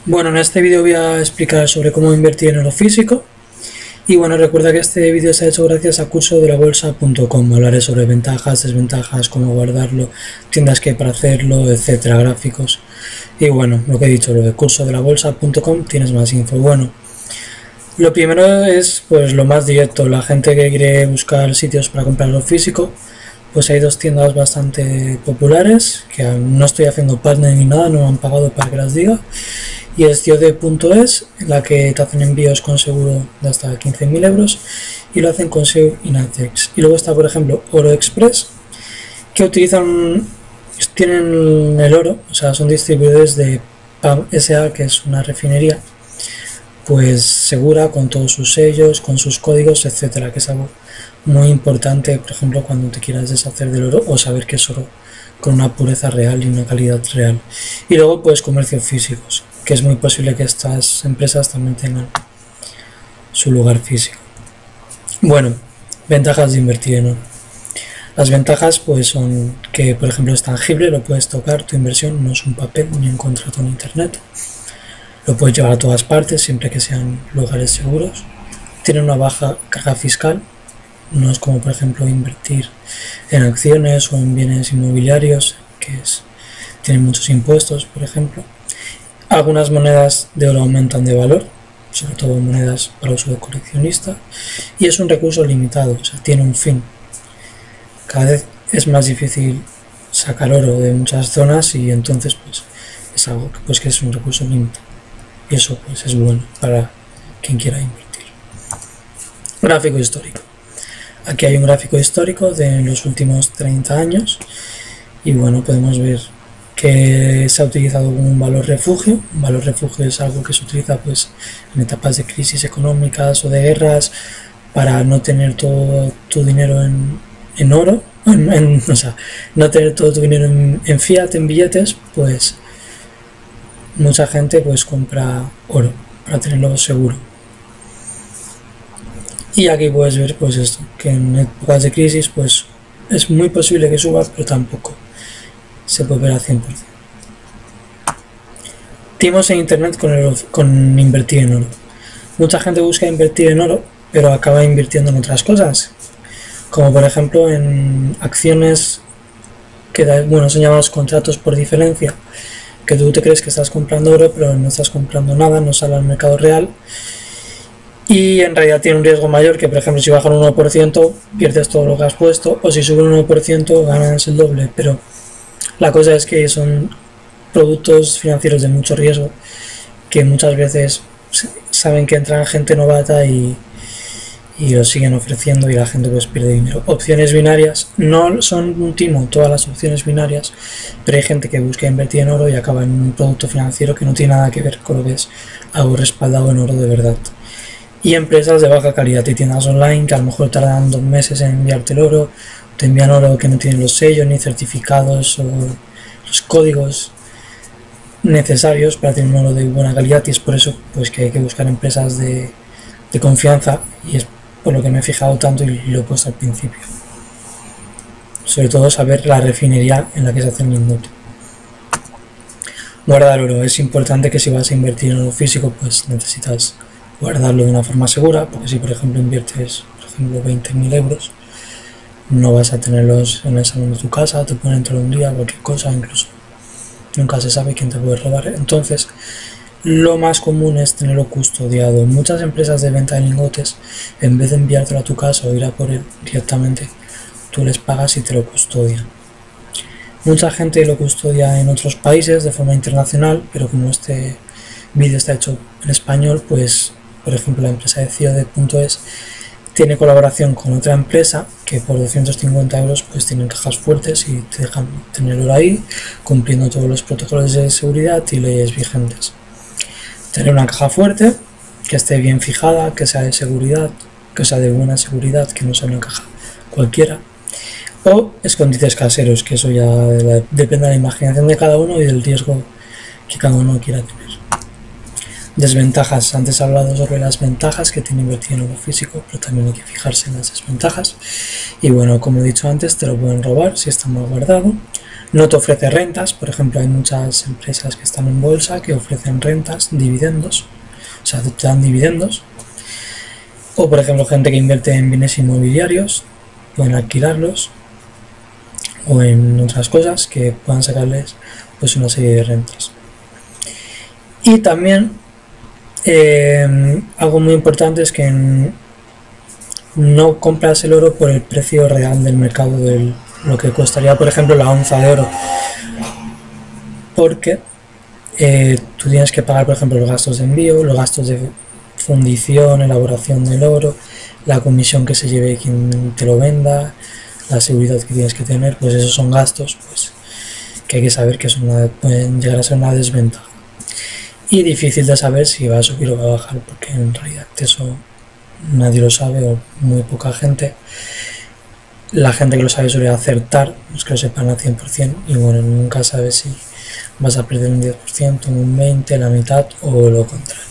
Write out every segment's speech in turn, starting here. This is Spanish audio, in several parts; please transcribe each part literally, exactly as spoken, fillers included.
Bueno, en este vídeo voy a explicar sobre cómo invertir en oro físico. Y bueno, recuerda que este vídeo se ha hecho gracias a curso de la bolsa punto com. Hablaré sobre ventajas, desventajas, cómo guardarlo, tiendas que hay para hacerlo, etcétera, gráficos. Y bueno, lo que he dicho, lo de curso de la bolsa punto com tienes más info. Bueno, lo primero es pues lo más directo. La gente que quiere buscar sitios para comprar oro físico, pues hay dos tiendas bastante populares, que no estoy haciendo partner ni nada, no me han pagado para que las diga. Y es ciode punto es, en la que te hacen envíos con seguro de hasta quince mil euros y lo hacen con S E O y Nacex. Y luego está, por ejemplo, Oro Express, que utilizan, tienen el oro, o sea, son distribuidores de P A M S A, que es una refinería, pues segura, con todos sus sellos, con sus códigos, etcétera, que es algo muy importante, por ejemplo, cuando te quieras deshacer del oro o saber que es oro con una pureza real y una calidad real. Y luego, pues, comercios físicos, que es muy posible que estas empresas también tengan su lugar físico. Bueno, ventajas de invertir en oro. Las ventajas pues son que, por ejemplo, es tangible, lo puedes tocar, tu inversión no es un papel ni un contrato en internet. Lo puedes llevar a todas partes siempre que sean lugares seguros. Tiene una baja carga fiscal, no es como, por ejemplo, invertir en acciones o en bienes inmobiliarios, que es, tienen muchos impuestos, por ejemplo. Algunas monedas de oro aumentan de valor, sobre todo monedas para uso de coleccionista, y es un recurso limitado, o sea, tiene un fin. Cada vez es más difícil sacar oro de muchas zonas y entonces pues es algo que, pues, que es un recurso limitado, y eso pues es bueno para quien quiera invertir. Gráfico histórico. Aquí hay un gráfico histórico de los últimos treinta años y bueno, podemos ver que se ha utilizado como un valor refugio. Un valor refugio es algo que se utiliza pues en etapas de crisis económicas o de guerras para no tener todo tu dinero en, en oro, en, en, o sea, no tener todo tu dinero en, en fiat, en billetes, pues mucha gente pues compra oro para tenerlo seguro. Y aquí puedes ver pues esto, que en épocas de crisis pues es muy posible que suba, pero tampoco se puede ver al cien por cien. Timos en internet con, el, con invertir en oro. Mucha gente busca invertir en oro, pero acaba invirtiendo en otras cosas, como por ejemplo en acciones que da, bueno, son llamados contratos por diferencia, que tú te crees que estás comprando oro, pero no estás comprando nada, no sale al mercado real. Y en realidad tiene un riesgo mayor, que por ejemplo si baja un uno por ciento pierdes todo lo que has puesto, o si sube un uno por ciento ganas el doble, pero la cosa es que son productos financieros de mucho riesgo, que muchas veces saben que entran gente novata y, y lo siguen ofreciendo y la gente pues pierde dinero. Opciones binarias no son un timo todas las opciones binarias, pero hay gente que busca invertir en oro y acaba en un producto financiero que no tiene nada que ver con lo que es algo respaldado en oro de verdad. Y empresas de baja calidad y tiendas online que a lo mejor tardan dos meses en enviarte el oro, te envían oro que no tienen los sellos ni certificados o los códigos necesarios para tener un oro de buena calidad, y es por eso pues que hay que buscar empresas de, de confianza, y es por lo que me he fijado tanto y lo he puesto al principio. Sobre todo saber la refinería en la que se hace el lingote. Guardar oro. Es importante que si vas a invertir en oro físico pues necesitas guardarlo de una forma segura, porque si por ejemplo inviertes por ejemplo veinte mil euros, no vas a tenerlos en el salón de tu casa, te pueden entrar un día, cualquier cosa, incluso nunca se sabe quién te puede robar. Entonces lo más común es tenerlo custodiado. Muchas empresas de venta de lingotes, en vez de enviártelo a tu casa o ir a por él directamente, tú les pagas y te lo custodian. Mucha gente lo custodia en otros países de forma internacional, pero como este vídeo está hecho en español, pues por ejemplo la empresa de ciode punto es tiene colaboración con otra empresa que por doscientos cincuenta euros pues tienen cajas fuertes y te dejan tenerlo ahí cumpliendo todos los protocolos de seguridad y leyes vigentes. Tener una caja fuerte, que esté bien fijada, que sea de seguridad, que sea de buena seguridad, que no sea una caja cualquiera, o escondites caseros, que eso ya depende de la imaginación de cada uno y del riesgo que cada uno quiera tener. Desventajas. Antes he hablado sobre las ventajas que tiene invertir en oro físico, pero también hay que fijarse en las desventajas. Y bueno, como he dicho antes, te lo pueden robar si está mal guardado. No te ofrece rentas, por ejemplo hay muchas empresas que están en bolsa que ofrecen rentas, dividendos, o sea, te dan dividendos. O por ejemplo gente que invierte en bienes inmobiliarios, pueden alquilarlos, o en otras cosas que puedan sacarles pues una serie de rentas. Y también eh, algo muy importante es que no compras el oro por el precio real del mercado, de lo que costaría por ejemplo la onza de oro, porque eh, tú tienes que pagar por ejemplo los gastos de envío, los gastos de fundición, elaboración del oro, la comisión que se lleve quien te lo venda, la seguridad que tienes que tener, pues esos son gastos pues que hay que saber que son una, pueden llegar a ser una desventaja y difícil de saber si va a subir o va a bajar, porque en realidad eso nadie lo sabe o muy poca gente. La gente que lo sabe suele acertar, los que lo sepan al cien por cien, y bueno, nunca sabes si vas a perder un diez por ciento, un veinte por ciento, la mitad o lo contrario.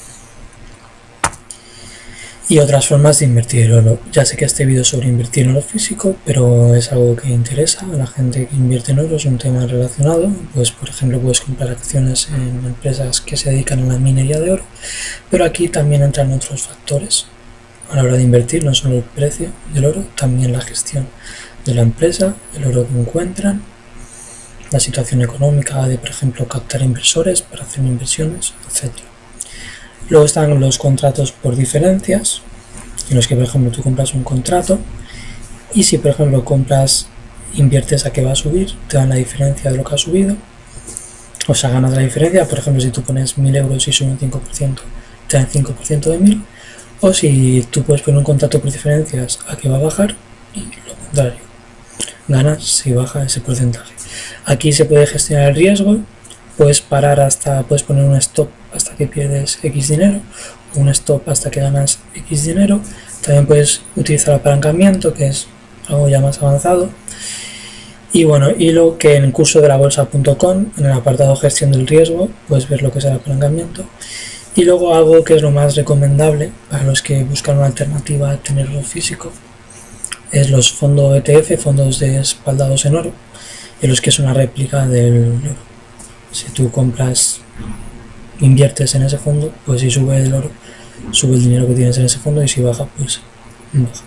Y otras formas de invertir el oro. Ya sé que este vídeo es sobre invertir en oro físico, pero es algo que interesa a la gente que invierte en oro, es un tema relacionado. Pues por ejemplo puedes comprar acciones en empresas que se dedican a la minería de oro, pero aquí también entran otros factores a la hora de invertir, no solo el precio del oro, también la gestión de la empresa, el oro que encuentran, la situación económica de por ejemplo captar inversores para hacer inversiones, etcétera. Luego están los contratos por diferencias, en los que por ejemplo tú compras un contrato y si por ejemplo compras, inviertes a que va a subir, te dan la diferencia de lo que ha subido, o sea ganas la diferencia. Por ejemplo, si tú pones mil euros y sube un cinco por ciento, te dan cinco por ciento de mil, o si tú puedes poner un contrato por diferencias a que va a bajar y lo contrario, ganas si baja ese porcentaje. Aquí se puede gestionar el riesgo, puedes parar hasta, puedes poner un stop hasta que pierdes X dinero, o un stop hasta que ganas X dinero. También puedes utilizar apalancamiento, que es algo ya más avanzado. Y bueno, y lo que en el curso de la bolsa punto com, en el apartado gestión del riesgo, puedes ver lo que es el apalancamiento. Y luego algo que es lo más recomendable para los que buscan una alternativa a tenerlo físico, es los fondos E T F, fondos de respaldados en oro, en los que es una réplica del oro. Si tú compras, inviertes en ese fondo, pues si sube el oro, sube el dinero que tienes en ese fondo, y si baja, pues baja.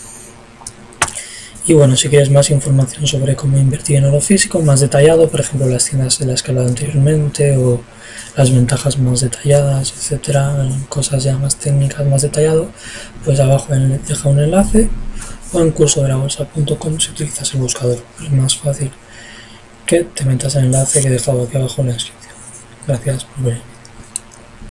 Y bueno, si quieres más información sobre cómo invertir en oro físico, más detallado, por ejemplo las tiendas de las que he hablado anteriormente, o las ventajas más detalladas, etcétera, cosas ya más técnicas, más detallado, pues abajo he dejado un enlace, o en curso de la bolsa punto com si utilizas el buscador. Es más fácil que te metas el enlace que he dejado aquí abajo en la descripción. Gracias por ver.